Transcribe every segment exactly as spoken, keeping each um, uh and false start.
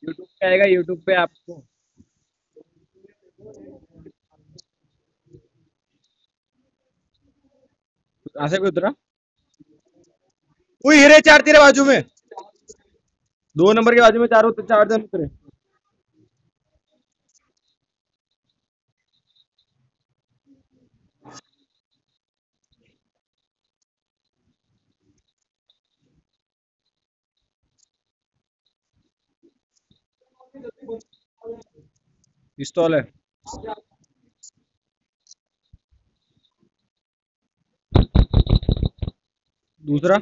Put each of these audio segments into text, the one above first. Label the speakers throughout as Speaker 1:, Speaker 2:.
Speaker 1: YouTube पे आएगा, YouTube पे आपको। कहाँ से भी उतरा? वही हीरे चार तेरे बाजू में, दो नंबर के बाजू में चारों चार जन उतरे। पिस्तौल है। दूसरा।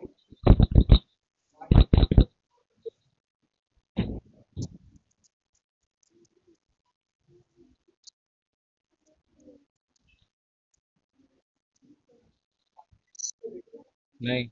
Speaker 1: नहीं।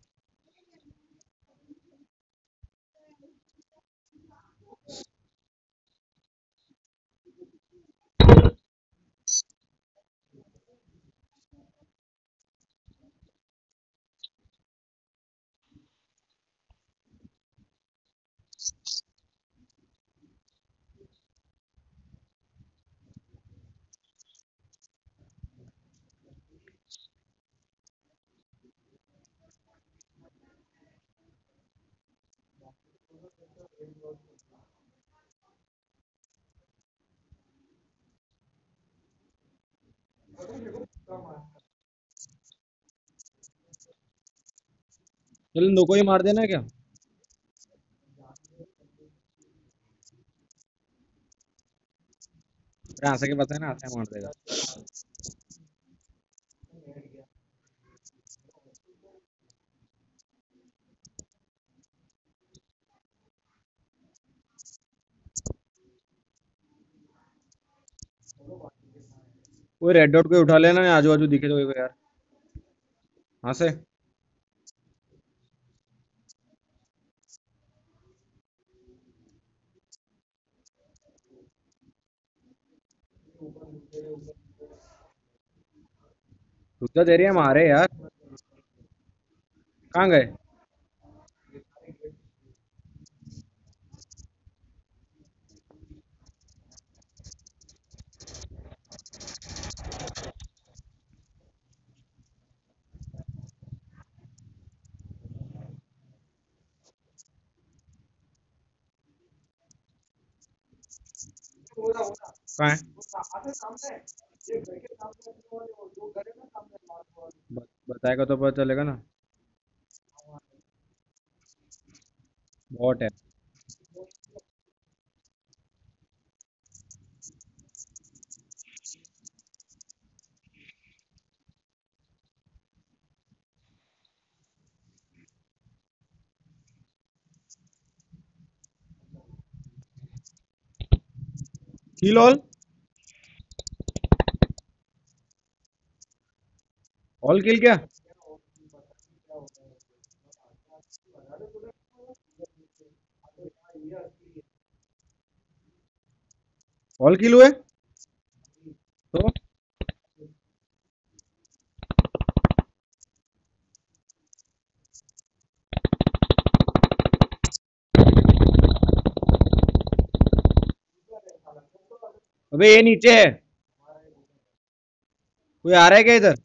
Speaker 1: चल दो को ही मार देना है क्या? अरे आशा के पता है ना, आशा मार देगा। कोई रेड डॉट को उठा लेना, आजू बाजू दिखे तो यार। हाँ से। रुद्रा दे रही है मारे यार। कहाँ गए? कहाँ है? ब- बताएगा तो पता चलेगा ना। बॉट है। Kill all. ऑल किल क्या? ऑल किल हुए तो? अबे ये नीचे है। कोई आ रहा है क्या इधर?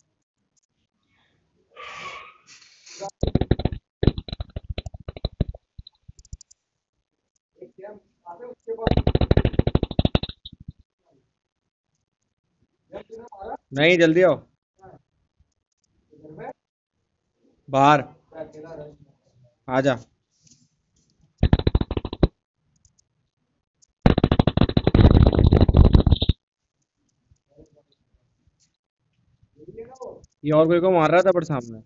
Speaker 1: नहीं, जल्दी आओ। बाहर। आ जा। ये और कोई को मार रहा था पर सामने।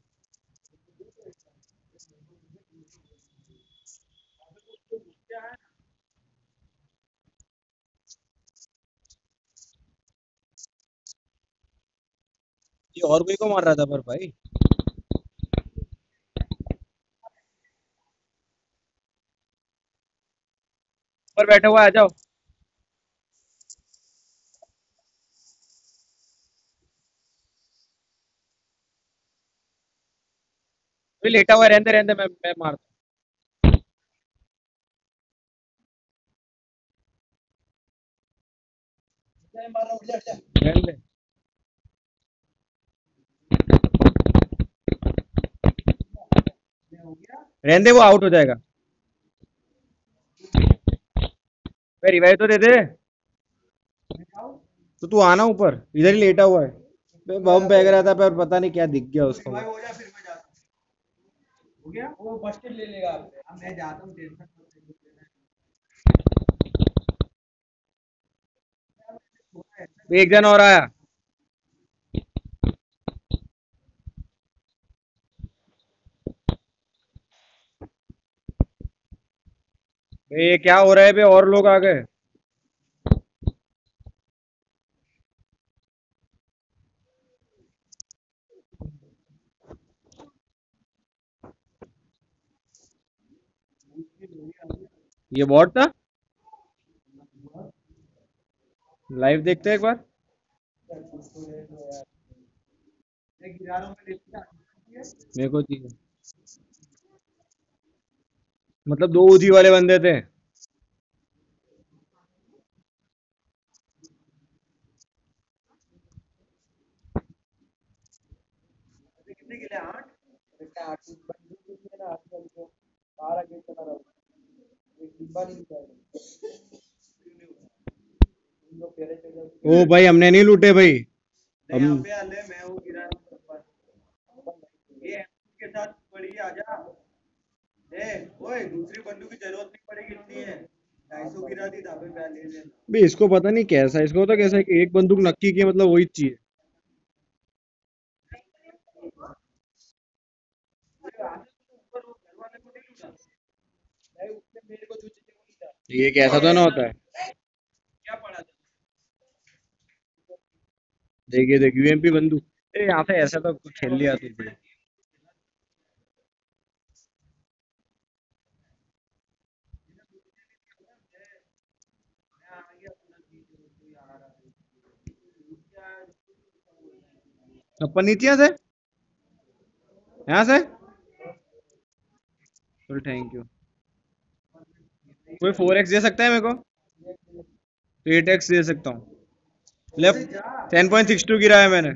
Speaker 1: ये और कोई को मार रहा था पर भाई। ऊपर बैठा हुआ है, आ जाओ। अभी लेटा हुआ है, रहने दे रहने दे, मैं मैं मार। रहने दे रहने दे, वो आउट हो जाएगा। रिवाइव तो दे दे। तो तू आना ऊपर, इधर ही लेटा हुआ है। बे बम फेंक रहा था पर पता नहीं क्या दिख गया उसको। एक जन और आया। बे ये क्या हो रहा है बे, और लोग आ गए। ये बॉट था। लाइव देखते हैं एक बार। मेरे को चाहिए। मतलब दो उजी वाले बंदे थे। ओ भाई हमने नहीं लूटे भाई। हम बे इसको पता नहीं कैसा, इसको तो कैसा है कि एक बंदूक नक्की की मतलब वही चाहिए। ये कैसा तो ना होता है। देखिए देख यूएमपी बंदूक। ए यहाँ से ऐसा तो कुछ खेल लिया तू भाई। अपन नीचे यहाँ से, यहाँ से। चल थैंक यू। कोई फोर एक्स दे सकता है मेरे को? तो एट एक्स दे सकता हूँ। Left ten point six two गिरा है मैंने।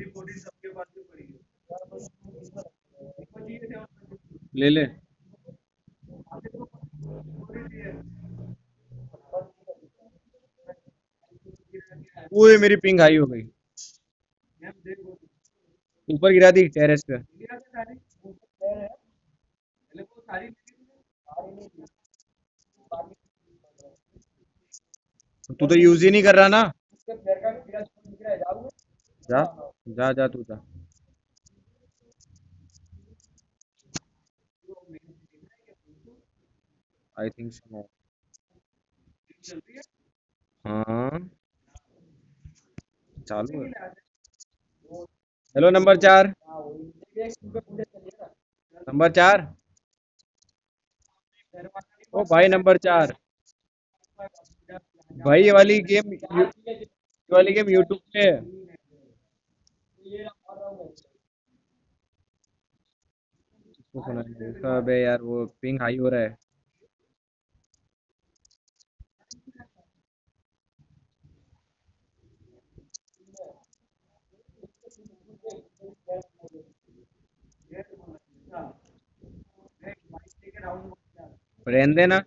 Speaker 1: ले ले। ओए मेरी पिंग हाई हो गई। ऊपर गिरा दी टेरेस पे। तू तो यूज ही नहीं कर रहा ना। जा जा जा तू जा। I think so. हाँ चालू है। हेलो नंबर चार। नंबर चार। ओ भाई नंबर चार। भाई ये वाली गेम ये वाली गेम यूट्यूब पे है। इसको सुना नहीं दे। इसका अबे यार वो पिंग हाई हो रहा है। रहने देना।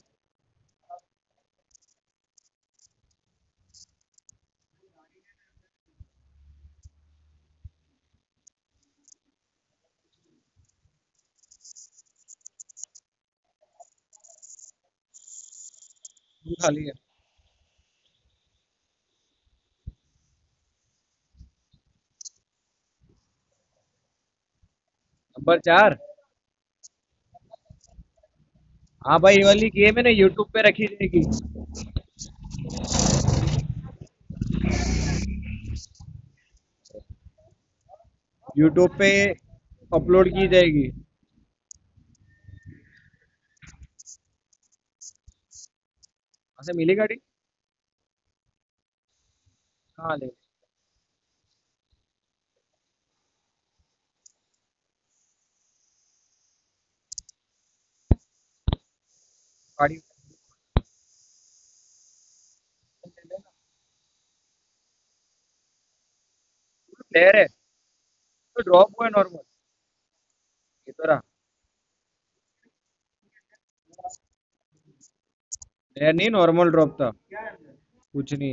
Speaker 1: खाली है। नंबर चार। हाँ भाई ये वाली गेम है ना यूट्यूब पे रखी जाएगी। यूट्यूब पे अपलोड की जाएगी। कहाँ से मिली गाड़ी? कहाँ ले? गाड़ी लेयर है तो ड्रॉप हुआ है नॉर्मल। ये तो रहा। लेयर नहीं, नॉर्मल ड्रॉप था। कुछ नहीं है।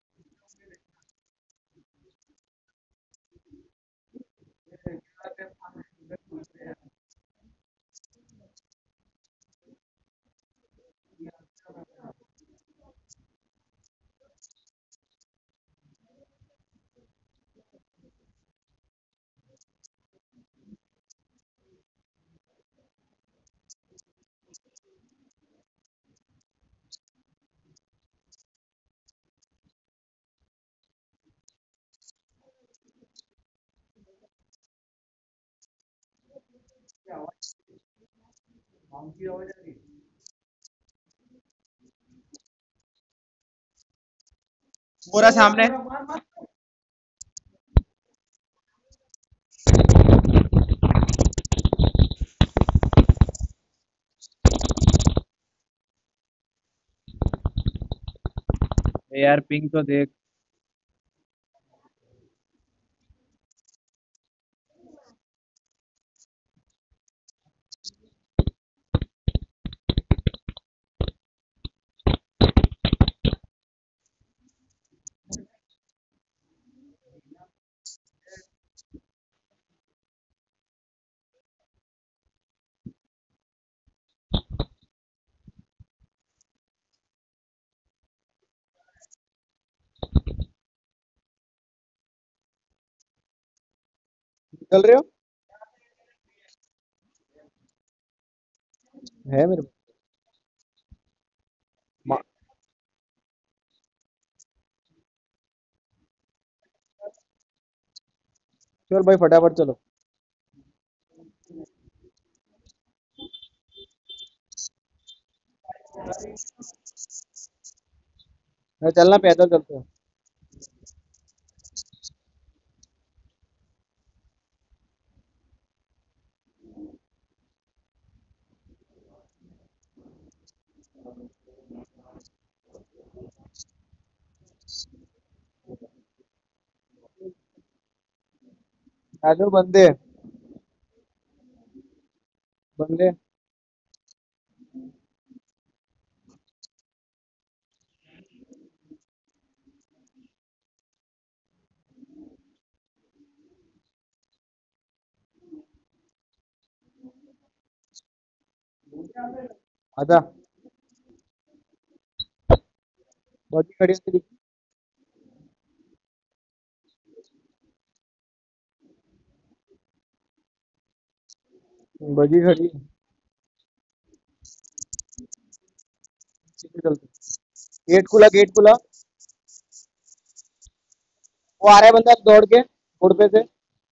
Speaker 1: पूरा सामने। ए यार पिंग तो देख। निकल रहे हो? है मेरे पास। चल भाई फटाफट चलो। मैं चलना, पैदल चलते हैं। आ जाओ बंदे। बंदे। आजा। बॉडी खड़ी है तेरी। बजी खड़ी है। सीधे चलते हैं। गेट खुला, गेट खुला। वो आ रहा है बंदा दौड़ के रोड पे से।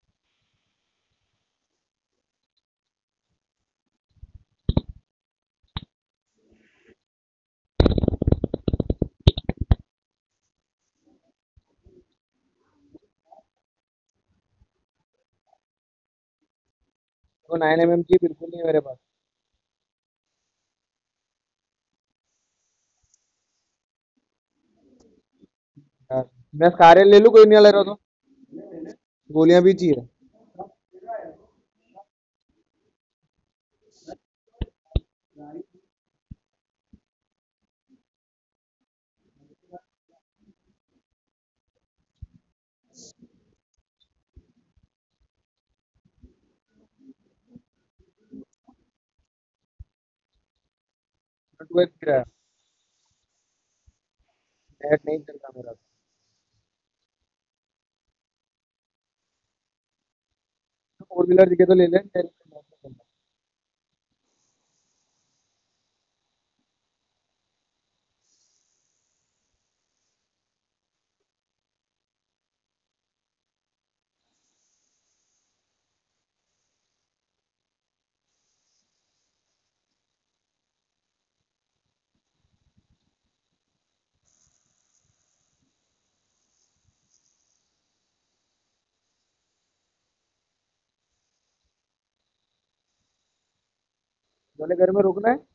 Speaker 1: वो नाइन एम एम की बिल्कुल नहीं है मेरे पास। यार, मैं स्कारे ले लूँ, कोई नहीं ले रहा तो। गोलियां भी चाहिए। टू एक्स गिरा है। नेट नहीं चलता मेरा। फोर व्हीलर दिखे तो ले ले। बोले घर में रुकना है।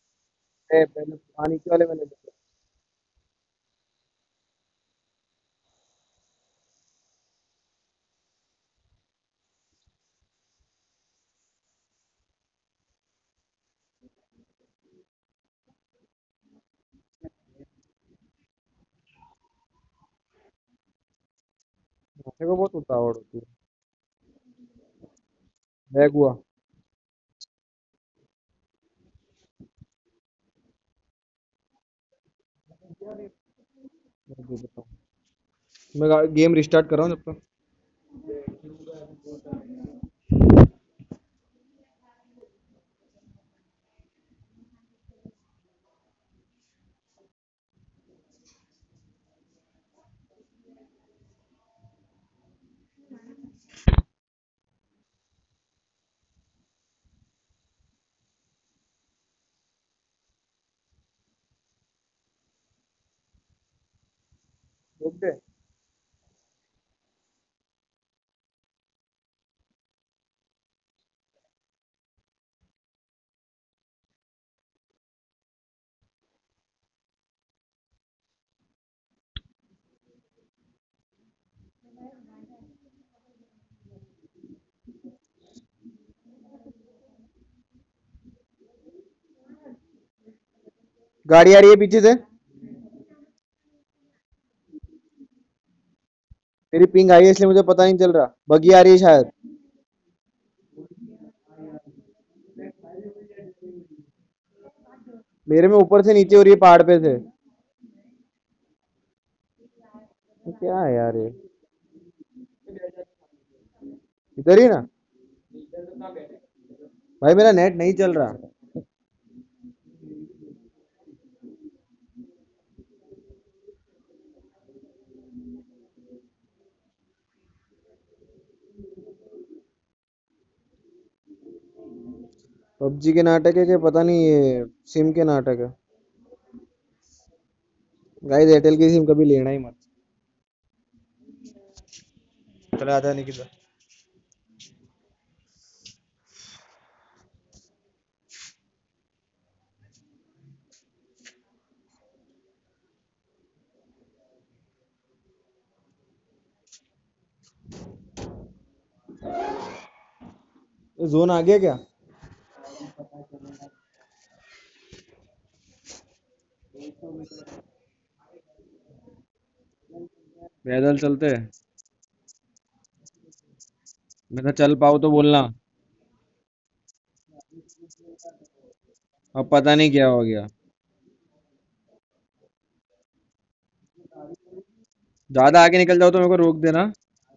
Speaker 1: ए, पहले पानी के वाले मैंने देखा। मेरे को बहुत उतावड़ होती है। बैग हुआ। मैं देता हूँ। मैं गेम रिस्टार्ट कर रहा हूँ जब तक। रुक दे। गाड़ी आ रही है पीछे से। तेरी पिंग आई है इसलिए मुझे पता नहीं चल रहा। बगी आ रही है शायद। मेरे में ऊपर से नीचे हो रही है पहाड़ पे से। ये क्या है यार ये। इधर ही ना। भाई मेरा नेट नहीं चल रहा। पबजी के नाटक है कि पता नहीं ये सिम के नाटक है। गाइस एयरटेल की सिम कभी लेना ही मत। चले आता है निकल। जोन आ गया क्या। पैदल चलते हैं। मैं तो चल पाऊँ तो बोलना। अब पता नहीं क्या हो गया। ज्यादा आगे निकल जाओ तो मेरे को रोक देना।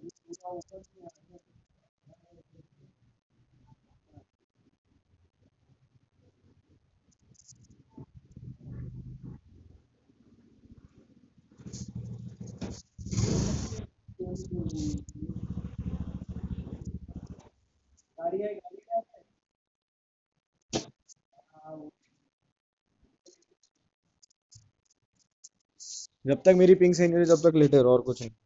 Speaker 1: जब तक मेरी पिंग सही नहीं होती तब तक लेटे रहो और कुछ नहीं।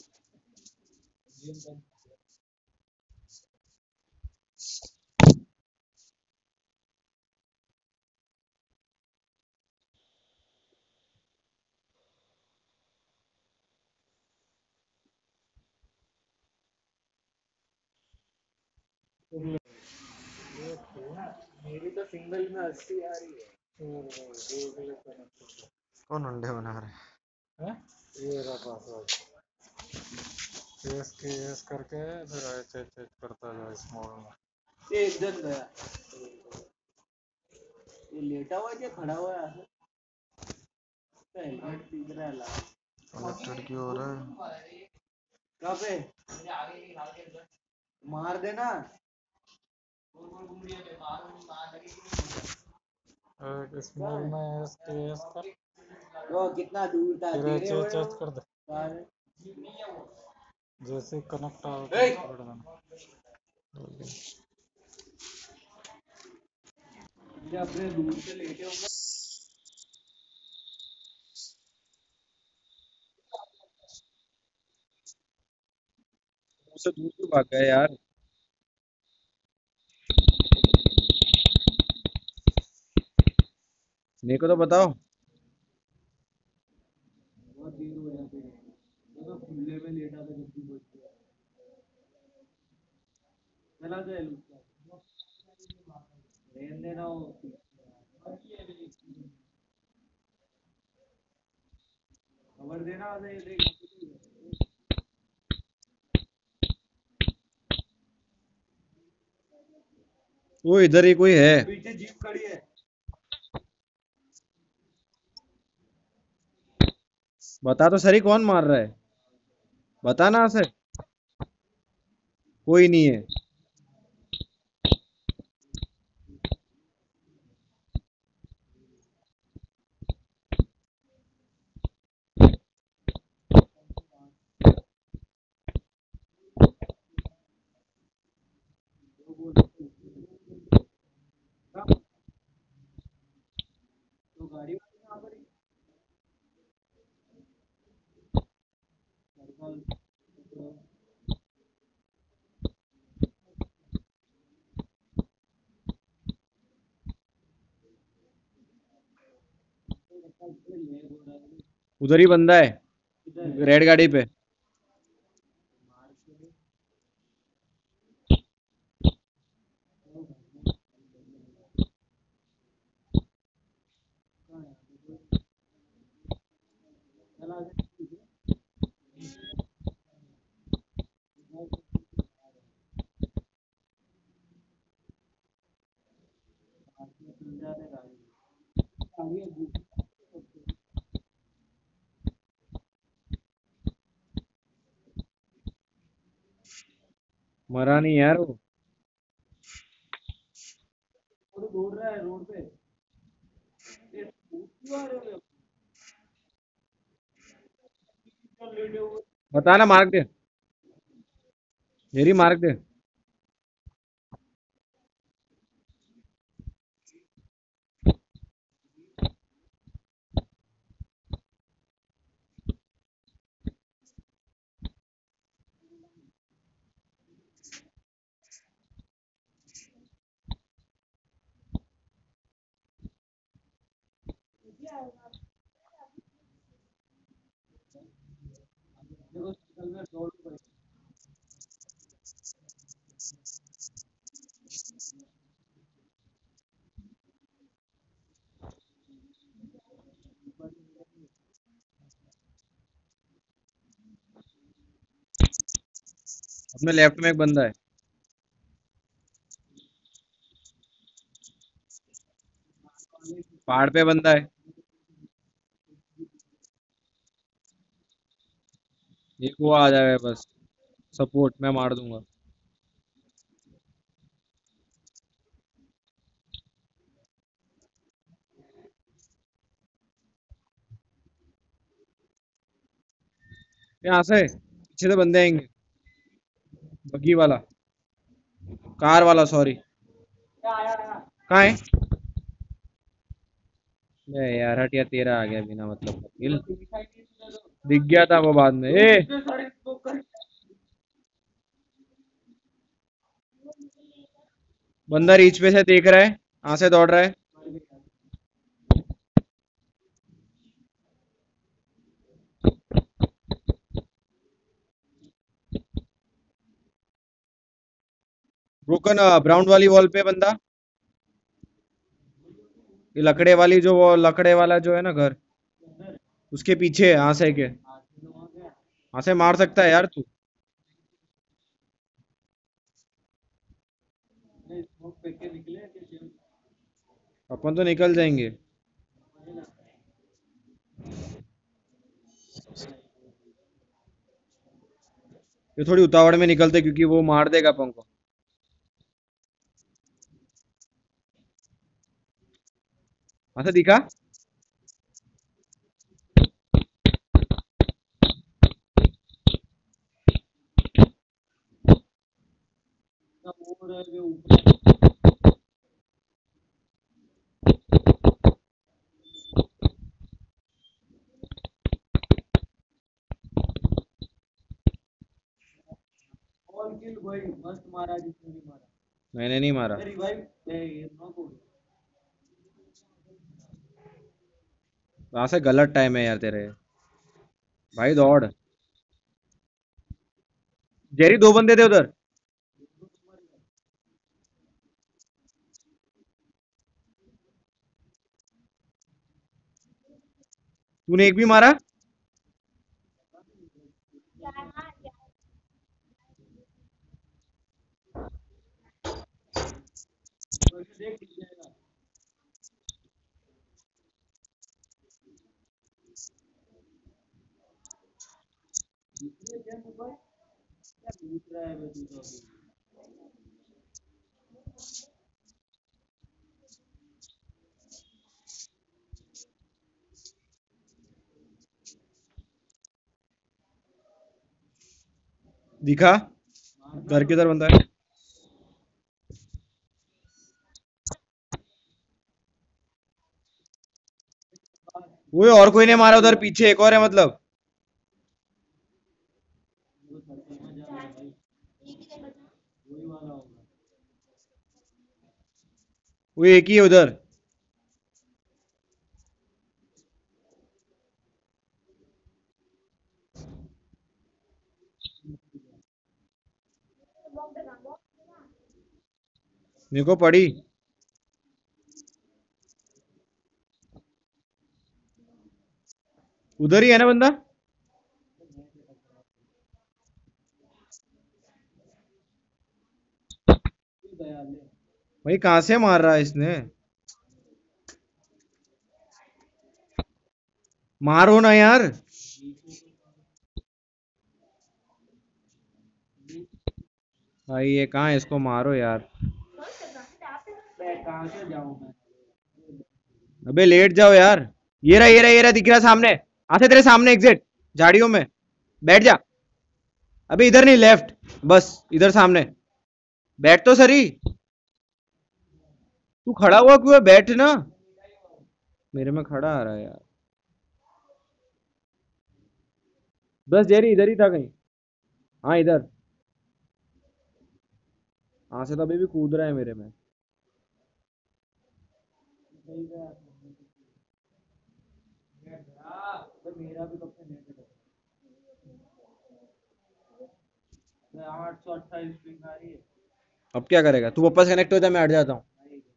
Speaker 1: कौन अंडे बना रहे हैं। कनेक्टेड क्यों हो रहा है। मुझसे दूर क्यों भाग गए यार। मेरे को तो बताओ। वो इधर ही कोई है।
Speaker 2: पीछे जीप खड़ी है।
Speaker 1: बता तो सही कौन मार रहा है, बता ना से। कोई नहीं है।
Speaker 2: तो गाड़ी वाली कहाँ खड़ी? सर्कल।
Speaker 1: उधर ही बंदा है, रेड गाड़ी पे। मरा नहीं यार वो।
Speaker 2: दौड़ रहा है रोड पे। ये क्यों आ रहे हो? चल लेटे हुए।
Speaker 1: बता ना, मार्क दे, मेरी मार्क दे।
Speaker 2: देखो सर्कल में दौड़ के बैठे।
Speaker 1: अपने लेफ्ट में एक बंदा है। पहाड़ पे बंदा है। एक वो आ जाएगा बस, सपोर्ट मैं मार दूंगा। यहाँ से पीछे से बंदे आएंगे। बग्गी वाला, कार वाला, सॉरी। कहाँ है? बे यार हट, या तेरा आ गया बिना मतलब का किल। दिख गया था वो बाद में। ए, बंदा रीच पे से देख रहा है, यहाँ से दौड़ रहा है। ब्रोकन ब्राउन वाली वॉल पे बंदा। ये लकड़े वाली जो, वो लकड़े वाला जो है ना घर, उसके पीछे यहाँ से के, यहाँ से मार सकता है यार तू।
Speaker 2: स्मोक फेंक के निकले कि
Speaker 1: अपन तो निकल जाएंगे। ये थोड़ी उतावड़ में निकलते क्योंकि वो मार देगा अपन को। वहां से दिखा।
Speaker 2: वो रह गए ऊपर। ऑल किल भाई, मस्त मारा जिसने भी मारा।
Speaker 1: मैंने नहीं मारा।
Speaker 2: रिवाइव ये नॉक हो गया।
Speaker 1: वहां से गलत टाइम है यार तेरे। भाई दौड़। जेरी दो बंदे थे उधर। तूने एक भी मारा?
Speaker 2: देख दिख जाएगा। दूसरे क्या ऊपर क्या दूसरा है बे तू तो अभी।
Speaker 1: दिखा घर किधर बंदा है। वो और कोई नहीं मारा उधर पीछे एक और है मतलब।
Speaker 2: वो सर समझ आ रहा है भाई, वही वाला होगा।
Speaker 1: वो एक ही है उधर। मेरे को पड़ी। उधर ही है ना बंदा।
Speaker 2: ये गया ले।
Speaker 1: भाई कहाँ से मार रहा है इसने। मारो ना यार।
Speaker 2: नीचे तो
Speaker 1: भाई ये कहाँ है इसको मारो यार।
Speaker 2: मैं कहाँ से जाऊँ मैं।
Speaker 1: अबे लेट जाओ यार। ये रहा ये रहा ये रहा दिख रहा सामने। आते तेरे सामने एग्जिट झाड़ियों में। बैठ जा। अबे इधर नहीं लेफ्ट। बस इधर सामने। बैठ तो सही। तू खड़ा हुआ क्यों है बैठ ना। मेरे में खड़ा आ रहा है यार। बस जेरी इधर ही था कहीं। हाँ इधर। हाँ से तो अभी भी कूद रहा है मेरे में।
Speaker 2: सही गया। तो मेरा भी कब से नेट है। आठ सौ अट्ठाईस पिंग आ रही है।
Speaker 1: अब क्या करेगा तू वापस कनेक्ट हो जा मैं हट जाता हूँ।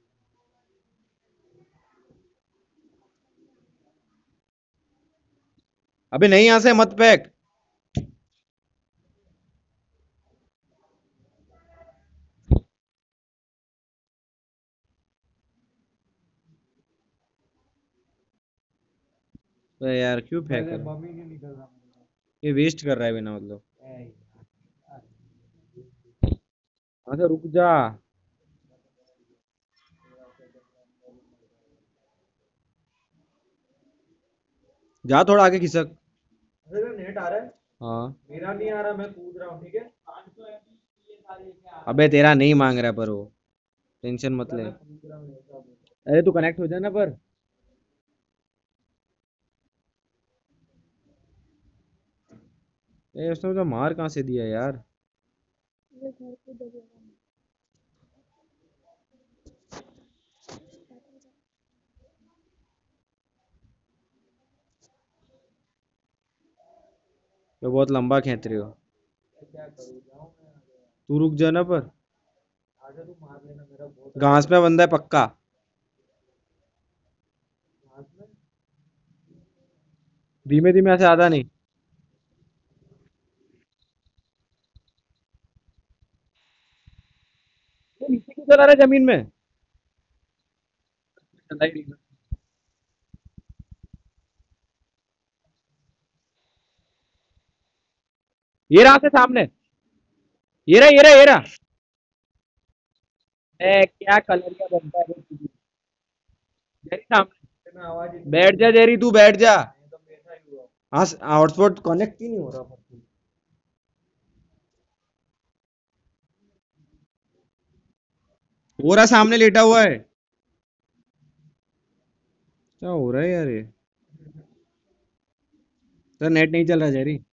Speaker 1: अबे नहीं यहाँ से मत पैक। अबे यार क्यों फेंक
Speaker 2: अरे
Speaker 1: रहा है।
Speaker 2: बम ही नहीं निकल रहा मेरा।
Speaker 1: ये वेस्ट कर रहा है बिना मतलब।
Speaker 2: ए यार,
Speaker 1: हाँ तो रुक जा। जा थोड़ा आगे खिसक।
Speaker 2: अरे नेट आ रहा है।
Speaker 1: हाँ।
Speaker 2: मेरा नहीं आ रहा, मैं कूद रहा हूँ ठीक है। पाँच सौ एमबी ये सारे क्या आ रहा
Speaker 1: अबे तेरा नहीं मांग रहा पर वो टेंशन मत
Speaker 2: है।
Speaker 1: ले।
Speaker 2: मैं कूद रहा हूँ ऐसा बोल।
Speaker 1: अरे तू कनेक्ट हो जाना पर। ए उसने मुझे मार कहाँ से दिया यार। तो बहुत लंबा खींच रही हो।
Speaker 2: मैं क्या करूँ, जाऊँ मैं आगे।
Speaker 1: तू रुक जा ना पर।
Speaker 2: आगे तू मार लेना, मेरा बहुत
Speaker 1: घास पे बंदा है पक्का।
Speaker 2: हाथ में।
Speaker 1: धीमे धीमे ऐसे आधा नहीं। ये नीचे क्यों चला रहा है जमीन में। चला ही नहीं। ये रहा से सामने। ये रहा ये रहा ये रहा। ए क्या कलर का बनता है रे तू। जेरी सामने।
Speaker 2: मैं आवाज ही नहीं
Speaker 1: बैठ जा जेरी तू बैठ जा।
Speaker 2: मैं तो बैठा ही हुआ हूँ।
Speaker 1: हाँ हॉटस्पॉट कनेक्ट ही नहीं हो रहा पर। हो रहा सामने लेटा हुआ है। क्या हो रहा है यार ये। तेरा नेट नहीं चल रहा जेरी।